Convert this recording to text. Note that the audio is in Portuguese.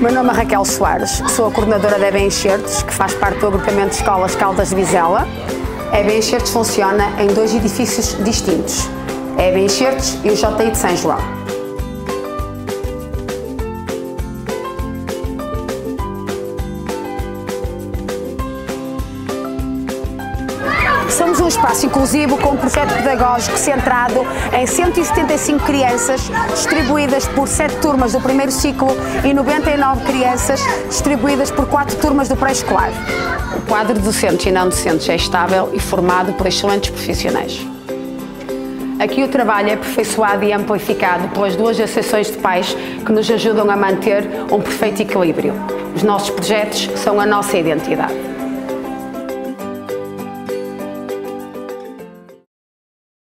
meu nome é Raquel Soares, sou a coordenadora da EB Enxertos, que faz parte do agrupamento de escolas Caldas de Vizela. A EB Enxertos funciona em dois edifícios distintos, a EB Enxertos e o JI de São João. Somos um espaço inclusivo com um projeto pedagógico centrado em 175 crianças, distribuídas por 7 turmas do primeiro ciclo e 99 crianças, distribuídas por 4 turmas do pré-escolar. O quadro de docentes e não docentes é estável e formado por excelentes profissionais. Aqui o trabalho é aperfeiçoado e amplificado pelas duas associações de pais que nos ajudam a manter um perfeito equilíbrio. Os nossos projetos são a nossa identidade.